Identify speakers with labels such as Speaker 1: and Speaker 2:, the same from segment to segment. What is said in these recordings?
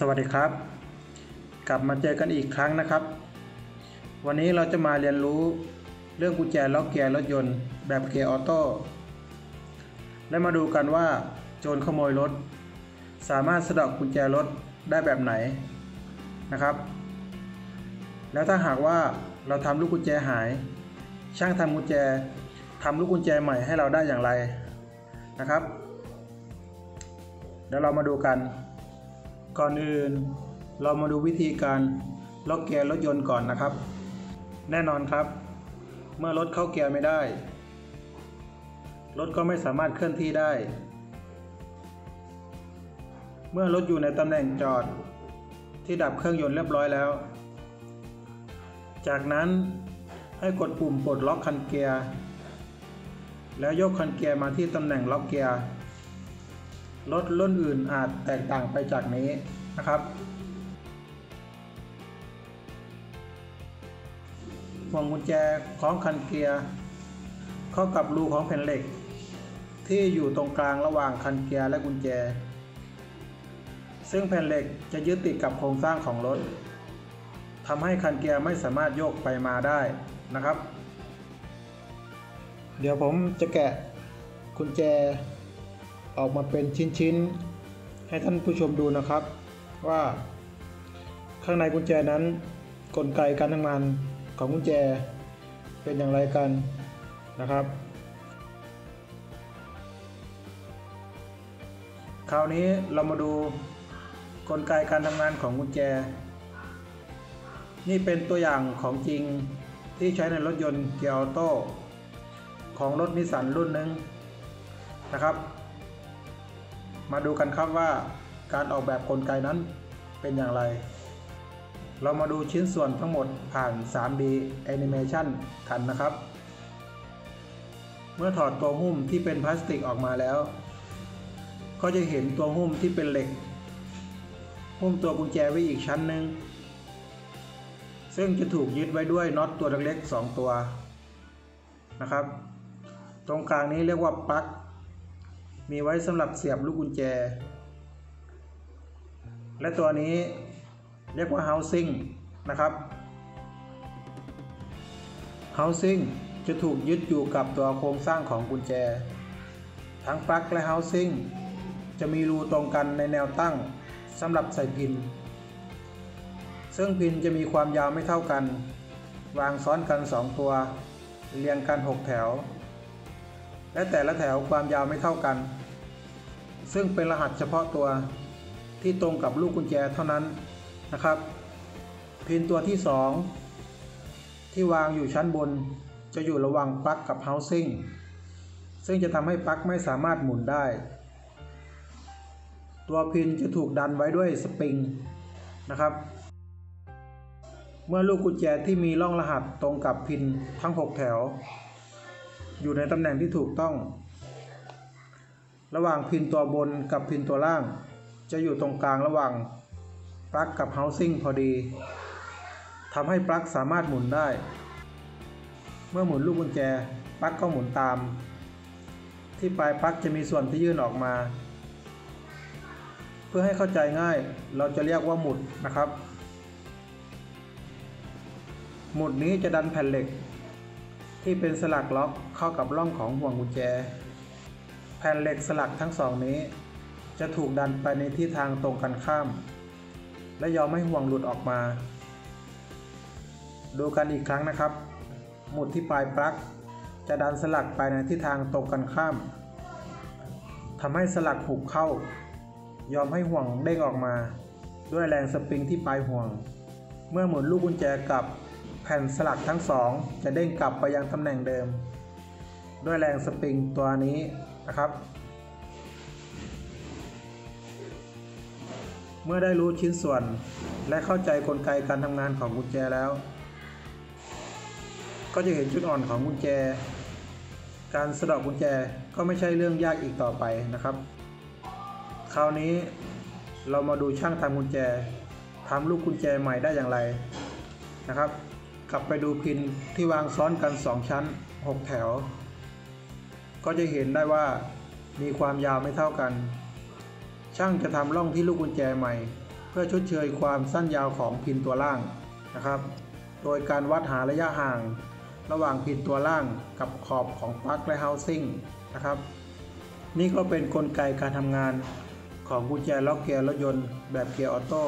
Speaker 1: วัสดีครับกลับมาเจอกันอีกครั้งนะครับ วันนี้เราจะมาเรียนรู้เรื่องกุญแจล็อกเกียร์รถยนต์แบบเกียร์ออโต้และมาดูกันว่าโจรขโมยรถสามารถสะดอกกุญแจรถได้แบบไหนนะครับแล้วถ้าหากว่าเราทำลูกกุญแจหายช่างทำกุญแจทำลูกกุญแจใหม่ให้เราได้อย่างไรนะครับเดี๋ยวเรามาดูกันก่อนอื่นเรามาดูวิธีการล็อกเกียร์รถยนต์ก่อนนะครับแน่นอนครับเมื่อรถเข้าเกียร์ไม่ได้รถก็ไม่สามารถเคลื่อนที่ได้เมื่อรถอยู่ในตำแหน่งจอดที่ดับเครื่องยนต์เรียบร้อยแล้วจากนั้นให้กดปุ่มปลดล็อกคันเกียร์แล้วยกคันเกียร์มาที่ตำแหน่งล็อกเกียร์รถรุ่นอื่นอาจแตกต่างไปจากนี้นะครับห่วงกุญแจคล้องคันเกียร์เข้ากับรูของแผ่นเหล็กที่อยู่ตรงกลางระหว่างคันเกียร์และกุญแจซึ่งแผ่นเหล็กจะยึดติดกับโครงสร้างของรถทำให้คันเกียร์ไม่สามารถโยกไปมาได้นะครับเดี๋ยวผมจะแกะกุญแจออกมาเป็นชิ้นๆให้ท่านผู้ชมดูนะครับว่าข้างในกุญแจนั้นกลไกการทำงานของกุญแจเป็นอย่างไรกันนะครับคราวนี้เรามาดูกลไกการทำงานของกุญแจนี่เป็นตัวอย่างของจริงที่ใช้ในรถยนต์เกียร์ออโต้ของรถนิสสันรุ่นหนึ่งนะครับมาดูกันครับว่าการออกแบบกลไกนั้นเป็นอย่างไรเรามาดูชิ้นส่วนทั้งหมดผ่าน 3D Animation กันนะครับเมื่อถอดตัวหุ้มที่เป็นพลาสติกออกมาแล้วก็จะเห็นตัวหุ้มที่เป็นเหล็กหุ้มตัวกุญแจไว้อีกชั้นหนึ่งซึ่งจะถูกยึดไว้ด้วยน็อตตัวเล็กๆ2ตัวนะครับตรงกลางนี้เรียกว่าปลั๊กมีไว้สำหรับเสียบลูกกุญแจและตัวนี้เรียกว่า housing นะครับ housing จะถูกยึดอยู่กับตัวโครงสร้างของกุญแจทั้งปลั๊กและ housing จะมีรูตรงกันในแนวตั้งสำหรับใส่พินซึ่งพินจะมีความยาวไม่เท่ากันวางซ้อนกัน2ตัวเรียงกัน6แถวและแต่ละแถวความยาวไม่เท่ากันซึ่งเป็นรหัสเฉพาะตัวที่ตรงกับลูกกุญแจเท่านั้นนะครับพินตัวที่2ที่วางอยู่ชั้นบนจะอยู่ระหว่างปลั๊กกับ housing ซึ่งจะทำให้ปลั๊กไม่สามารถหมุนได้ตัวพินจะถูกดันไว้ด้วยสปริงนะครับเมื่อลูกกุญแจที่มีร่องรหัสตรงกับพินทั้ง6แถวอยู่ในตำแหน่งที่ถูกต้องระหว่างพินตัวบนกับพินตัวล่างจะอยู่ตรงกลางระหว่างปลั๊กกับ housing พอดีทำให้ปลั๊กสามารถหมุนได้เมื่อหมุนลูกกุญแจปลั๊กก็หมุนตามที่ปลายปลั๊กจะมีส่วนที่ยื่นออกมาเพื่อให้เข้าใจง่ายเราจะเรียกว่าหมุดนะครับหมุดนี้จะดันแผ่นเหล็กที่เป็นสลักล็อกเข้ากับร่องของห่วงกุญแจแผ่นเหล็กสลักทั้งสองนี้จะถูกดันไปในทิศทางตรงกันข้ามและยอมให้ห่วงหลุดออกมาดูกันอีกครั้งนะครับหมุดที่ปลายปลั๊กจะดันสลักไปในทิศทางตรงกันข้ามทำให้สลักหุบเข้ายอมให้ห่วงเด้งออกมาด้วยแรงสปริงที่ปลายห่วงเมื่อหมุนลูกกุญแจกลับแผ่นสลักทั้งสองจะเด้งกลับไปยังตำแหน่งเดิมด้วยแรงสปริงตัวนี้นะครับเมื่อได้รู้ชิ้นส่วนและเข้าใจกลไกการทำงานของกุญแจแล้วก็จะเห็นจุดอ่อนของกุญแจการสะดอกกุญแจก็ไม่ใช่เรื่องยากอีกต่อไปนะครับคราวนี้เรามาดูช่างทำกุญแจทำลูกกุญแจใหม่ได้อย่างไรนะครับกลับไปดูพินที่วางซ้อนกัน2ชั้น6แถวก็จะเห็นได้ว่ามีความยาวไม่เท่ากัน ช่างจะทำร่องที่ลูกกุญแจใหม่เพื่อชดเชยความสั้นยาวของพินตัวล่างนะครับโดยการวัดหาระยะห่างระหว่างพินตัวล่างกับขอบของปลั๊กและเฮาซิ่งนะครับนี่ก็เป็นกลไกการทำงานของกุญแจล็อกเกียร์รถยนต์แบบเกียร์ออโต้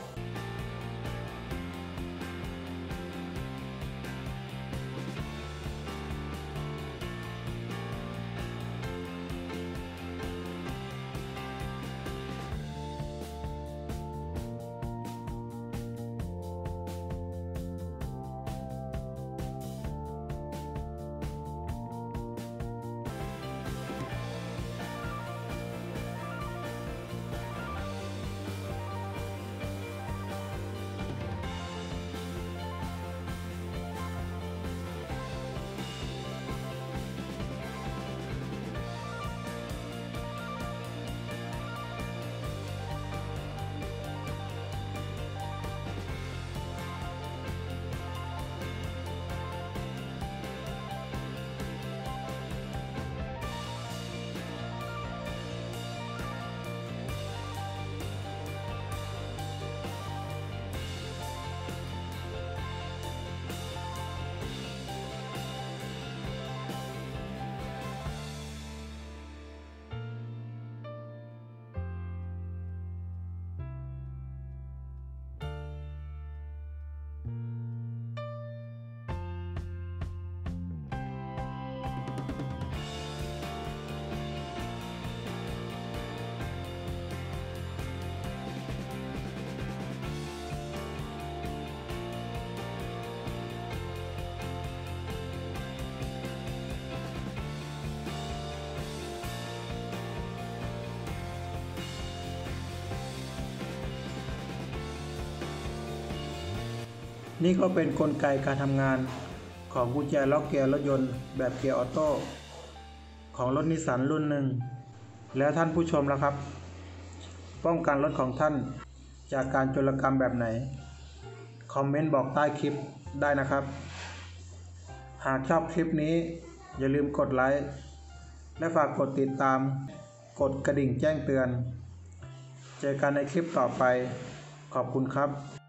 Speaker 1: นี่ก็เป็นกลไกการทำงานของกุญแจล็อกเกียร์รถยนต์แบบเกียร์ออโต้ของรถนิสสันรุ่นหนึ่งแล้วท่านผู้ชมล่ะครับป้องกันรถของท่านจากการโจรกรรมแบบไหนคอมเมนต์บอกใต้คลิปได้นะครับหากชอบคลิปนี้อย่าลืมกดไลค์และฝากกดติดตามกดกระดิ่งแจ้งเตือนเจอกันในคลิปต่อไปขอบคุณครับ